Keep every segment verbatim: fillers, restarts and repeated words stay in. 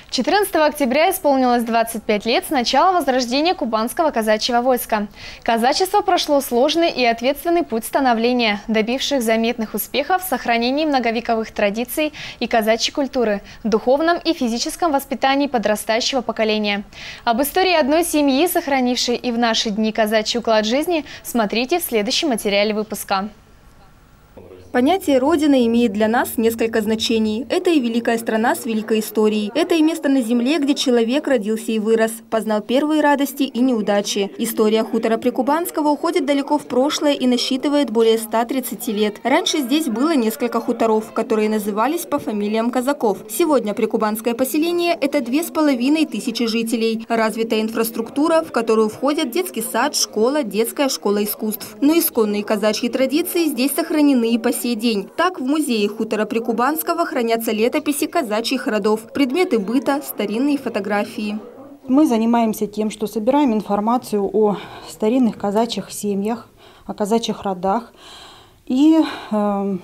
четырнадцатого октября исполнилось двадцать пять лет с начала возрождения кубанского казачьего войска. Казачество прошло сложный и ответственный путь становления, добивших заметных успехов в сохранении многовековых традиций и казачьей культуры, духовном и физическом воспитании подрастающего поколения. Об истории одной семьи, сохранившей и в наши дни казачий уклад жизни, смотрите в следующем материале выпуска. Понятие «Родина» имеет для нас несколько значений. Это и великая страна с великой историей. Это и место на земле, где человек родился и вырос, познал первые радости и неудачи. История хутора Прикубанского уходит далеко в прошлое и насчитывает более ста тридцати лет. Раньше здесь было несколько хуторов, которые назывались по фамилиям казаков. Сегодня прикубанское поселение – это две с половиной тысячи жителей. Развитая инфраструктура, в которую входят детский сад, школа, детская школа искусств. Но исконные казачьи традиции здесь сохранены и по сей день. Так, в музее хутора Прикубанского хранятся летописи казачьих родов, предметы быта, старинные фотографии. Мы занимаемся тем, что собираем информацию о старинных казачьих семьях, о казачьих родах. И э,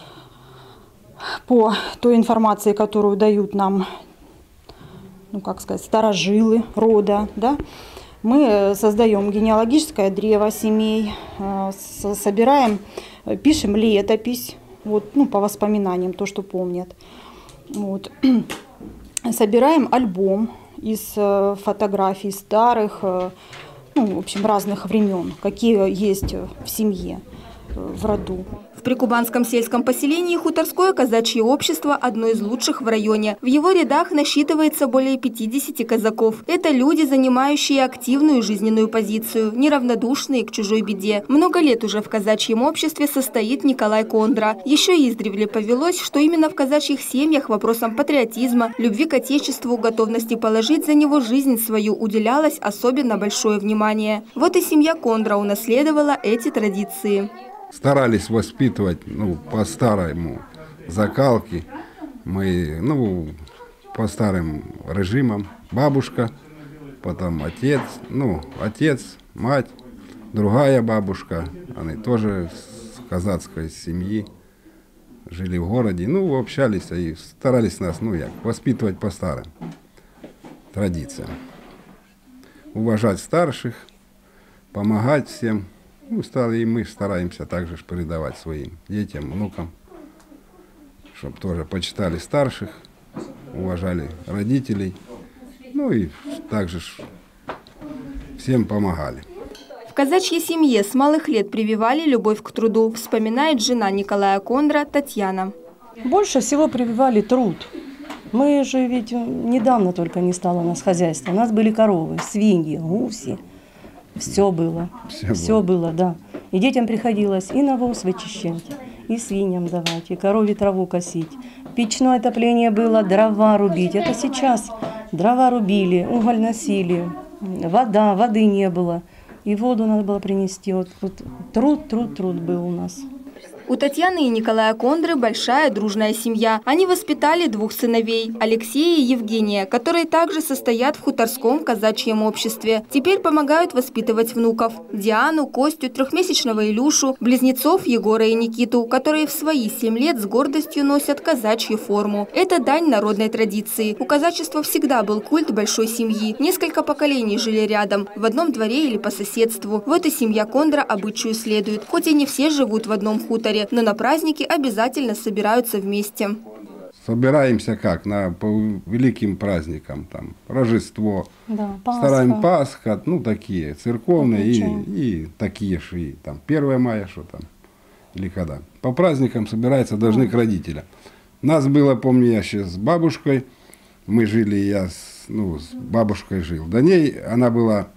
по той информации, которую дают нам, ну как сказать, старожилы рода, да, мы создаем генеалогическое древо семей, э, собираем, пишем летопись, вот, ну, по воспоминаниям, то, что помнят. Вот. Собираем альбом из э, фотографий старых, э, ну, в общем, разных времен, какие есть в семье, э, в роду. В Прикубанском сельском поселении хуторское казачье общество – одно из лучших в районе. В его рядах насчитывается более пятидесяти казаков. Это люди, занимающие активную жизненную позицию, неравнодушные к чужой беде. Много лет уже в казачьем обществе состоит Николай Кондра. Еще издревле повелось, что именно в казачьих семьях вопросам патриотизма, любви к отечеству, готовности положить за него жизнь свою уделялось особенно большое внимание. Вот и семья Кондра унаследовала эти традиции. Старались воспитывать, ну, по старому закалке, мы, ну, по старым режимам. Бабушка, потом отец, ну, отец, мать, другая бабушка, они тоже с казацкой семьи, жили в городе, ну, общались и старались нас, ну, як, воспитывать по старым традициям. Уважать старших, помогать всем. Ну, стали, и мы стараемся также передавать своим детям, внукам, чтобы тоже почитали старших, уважали родителей, ну и также всем помогали. В казачьей семье с малых лет прививали любовь к труду, вспоминает жена Николая Кондра Татьяна. Больше всего прививали труд. Мы же ведь недавно только не стало у нас хозяйства. У нас были коровы, свиньи, гуси. Все было, все, все было. было, да. И детям приходилось и навоз вычищать, и свиньям давать, и корове траву косить. Печное отопление было, дрова рубить. Это сейчас дрова рубили, уголь носили, вода, воды не было. И воду надо было принести. Вот, вот, труд, труд, труд был у нас. У Татьяны и Николая Кондры большая дружная семья. Они воспитали двух сыновей – Алексея и Евгения, которые также состоят в хуторском казачьем обществе. Теперь помогают воспитывать внуков – Диану, Костю, трехмесячного Илюшу, близнецов Егора и Никиту, которые в свои семь лет с гордостью носят казачью форму. Это дань народной традиции. У казачества всегда был культ большой семьи. Несколько поколений жили рядом, в одном дворе или по соседству. Вот и семья Кондра обычаю следует. Хоть и не все живут в одном хуторе, но на праздники обязательно собираются вместе. Собираемся как? На, по великим праздникам, там, Рождество, да, Пасха. Стараем Пасха, ну такие, церковные и, и такие же, и там первое мая, что там, или когда. По праздникам собираются должны к родителям. Нас было, помню, я сейчас с бабушкой, мы жили, я с, ну, с бабушкой жил. До ней она была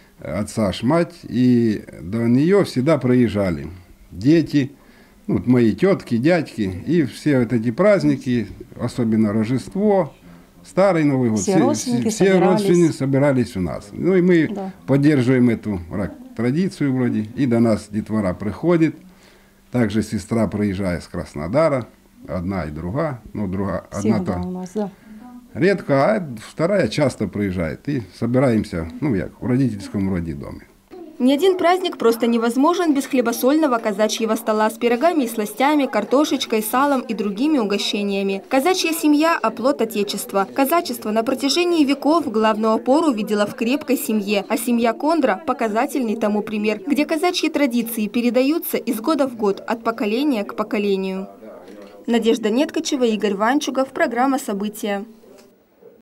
отца ж мать, и до нее всегда проезжали дети, ну, мои тетки, дядьки, и все вот эти праздники, особенно Рождество, Старый Новый год, все родственники, все, все родственники собирались у нас. Ну и мы да. поддерживаем эту традицию вроде, и до нас детвора приходит, также сестра приезжает с Краснодара, одна и другая, ну, другая, одна-то у нас, да. редко, а вторая часто приезжает, и собираемся, ну, як, в родительском вроде доме. Ни один праздник просто невозможен без хлебосольного казачьего стола с пирогами и сластями, картошечкой, салом и другими угощениями. Казачья семья – оплот Отечества. Казачество на протяжении веков главную опору видела в крепкой семье, а семья Кондра – показательный тому пример, где казачьи традиции передаются из года в год, от поколения к поколению. Надежда Неткачева, Игорь Ванчугов, программа «События».